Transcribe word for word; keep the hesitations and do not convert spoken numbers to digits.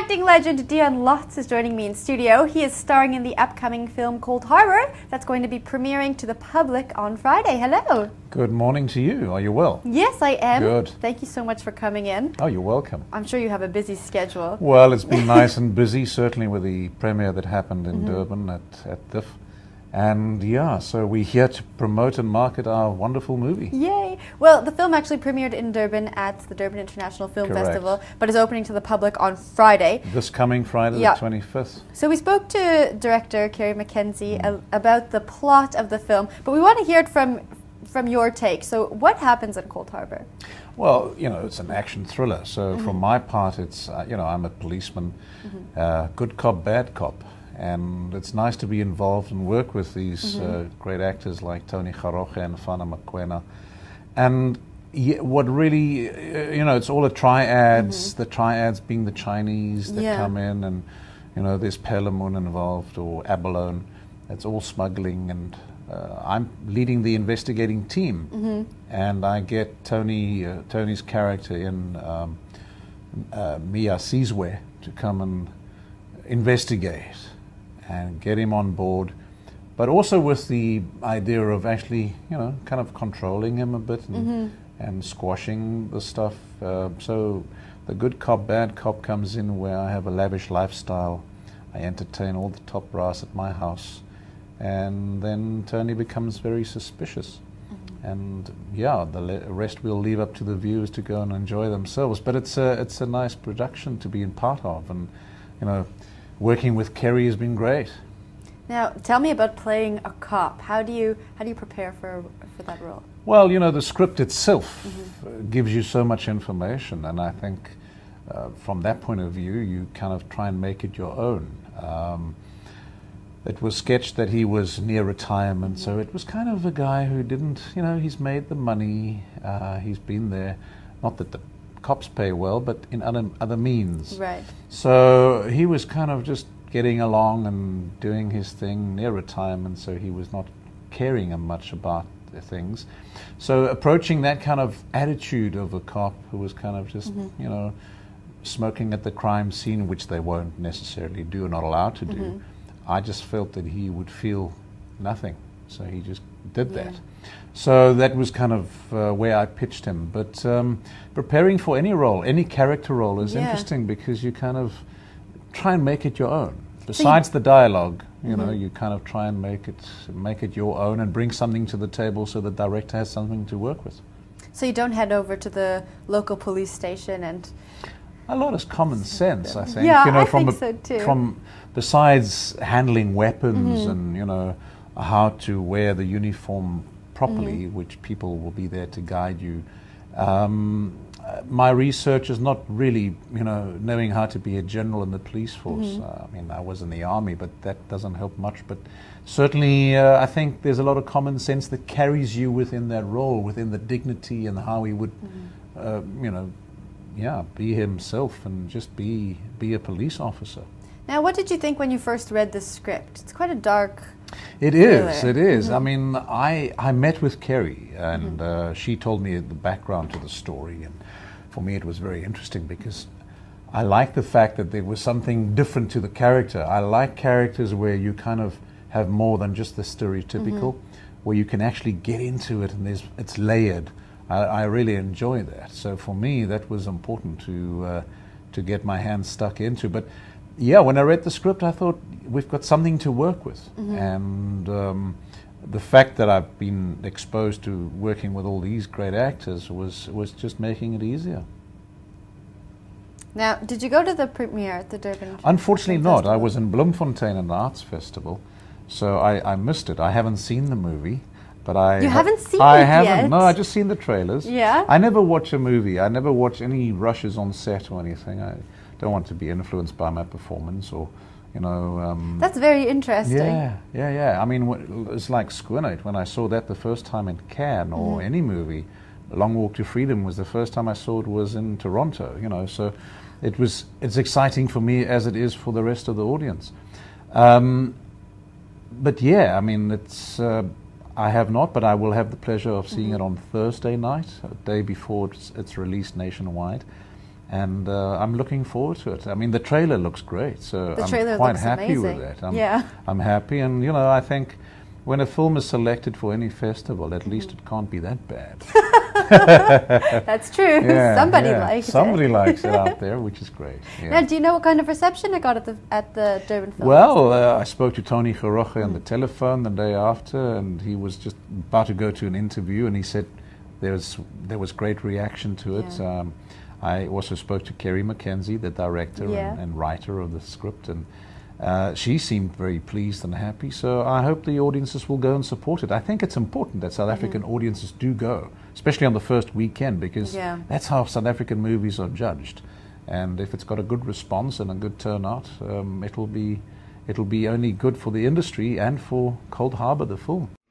Acting legend Deon Lotz is joining me in studio. He is starring in the upcoming film Cold Harbour that's going to be premiering to the public on Friday. Hello. Good morning to you. Are you well? Yes, I am. Good. Thank you so much for coming in. Oh, you're welcome. I'm sure you have a busy schedule. Well, it's been nice and busy, certainly with the premiere that happened in mm-hmm. Durban at, at D I F. And yeah, so we're here to promote and market our wonderful movie. Yay! Well, the film actually premiered in Durban at the Durban International Film Correct. Festival, but is opening to the public on Friday. This coming Friday, yeah. the twenty-fifth. So we spoke to director Kerry McKenzie mm. about the plot of the film, but we want to hear it from, from your take. So what happens in Cold Harbour? Well, you know, it's an action thriller. So mm-hmm. from my part, it's, uh, you know, I'm a policeman, mm-hmm. uh, good cop, bad cop. And it's nice to be involved and work with these mm-hmm. uh, great actors like Tony Garoche and Fana Makwena. And yeah, what really, uh, you know, it's all the triads, mm-hmm. the triads being the Chinese that yeah. come in, and, you know, there's Pelamun involved or abalone. It's all smuggling, and uh, I'm leading the investigating team. Mm-hmm. And I get Tony, uh, Tony's character in um, uh, Mia Sizwe to come and investigate and get him on board, but also with the idea of actually, you know, kind of controlling him a bit and, mm-hmm. and squashing the stuff. Uh, so the good cop, bad cop comes in where I have a lavish lifestyle. I entertain all the top brass at my house. And then Tony becomes very suspicious. Mm-hmm. And yeah, the le rest we'll leave up to the viewers to go and enjoy themselves. But it's a, it's a nice production to be in part of. And, you know, working with Kerry has been great. Now, tell me about playing a cop. How do you how do you prepare for for that role? Well, you know, the script itself mm-hmm. uh, gives you so much information, and I think uh, from that point of view, you kind of try and make it your own. Um, it was sketched that he was near retirement, mm-hmm. so it was kind of a guy who didn't, you know, he's made the money, uh, he's been there. Not that the cops pay well, but in other other means. Right. So he was kind of just getting along and doing his thing near retirement, so he was not caring much about the things. So approaching that kind of attitude of a cop who was kind of just, mm-hmm. you know, smoking at the crime scene, which they won't necessarily do, not allowed to do, mm-hmm. I just felt that he would feel nothing. So he just did yeah. that. So that was kind of uh, where I pitched him. But um, preparing for any role, any character role is yeah. interesting because you kind of try and make it your own. Besides so the dialogue, you mm-hmm. know, you kind of try and make it make it your own and bring something to the table so the director has something to work with. So you don't head over to the local police station and... A lot is common sense, I think. Yeah, you know, I from think a, so too. From besides handling weapons mm-hmm. and, you know, how to wear the uniform properly, mm-hmm. which people will be there to guide you. Um, uh, my research is not really, you know, knowing how to be a general in the police force. Mm-hmm. uh, I mean, I was in the army, but that doesn't help much. But certainly, uh, I think there's a lot of common sense that carries you within that role, within the dignity and how he would, mm-hmm. uh, you know, yeah, be himself and just be be a police officer. Now, what did you think when you first read the script? It's quite a dark... It thriller. is, it is. Mm-hmm. I mean, I, I met with Kerry, and mm-hmm. uh, she told me the background to the story, and for me it was very interesting because I like the fact that there was something different to the character. I like characters where you kind of have more than just the stereotypical, mm-hmm. where you can actually get into it and there's, it's layered. I, I really enjoy that. So for me, that was important to, uh, to get my hands stuck into. But yeah, when I read the script, I thought we've got something to work with. Mm-hmm. And um, the fact that I've been exposed to working with all these great actors was, was just making it easier. Now, did you go to the premiere at the Durban? Unfortunately not. Festival? I was in Bloemfontein at the Arts Festival, so I, I missed it. I haven't seen the movie. But I you ha haven't seen I it haven't. yet? No, I just seen the trailers. Yeah? I never watch a movie. I never watch any rushes on set or anything. I don't want to be influenced by my performance or, you know... Um, That's very interesting. Yeah, yeah, yeah. I mean, it's like Squinate. When I saw that the first time in Cannes or mm-hmm. any movie, Long Walk to Freedom was the first time I saw it was in Toronto, you know, so it was, it's exciting for me as it is for the rest of the audience. Um, but yeah, I mean, it's... Uh, I have not, but I will have the pleasure of seeing mm-hmm. it on Thursday night, a day before it's, it's released nationwide. And uh, I'm looking forward to it. I mean, the trailer looks great, so The I'm trailer quite looks happy amazing. with that. I'm, Yeah. I'm happy, and you know, I think when a film is selected for any festival, at least it can't be that bad. That's true. Yeah, Somebody yeah. likes Somebody it. likes it out there, which is great. Yeah. Now, do you know what kind of reception it got at the at the Durban Film Well, uh, I spoke to Tony Geroche on the telephone the day after, and he was just about to go to an interview, and he said there was there was great reaction to it. Yeah. Um, I also spoke to Kerry McKenzie, the director Yeah. and, and writer of the script, and uh, she seemed very pleased and happy. So I hope the audiences will go and support it. I think it's important that South African Mm-hmm. audiences do go, especially on the first weekend, because Yeah. that's how South African movies are judged. And if it's got a good response and a good turnout, um, it'll be it'll be only good for the industry and for Cold Harbour, the film.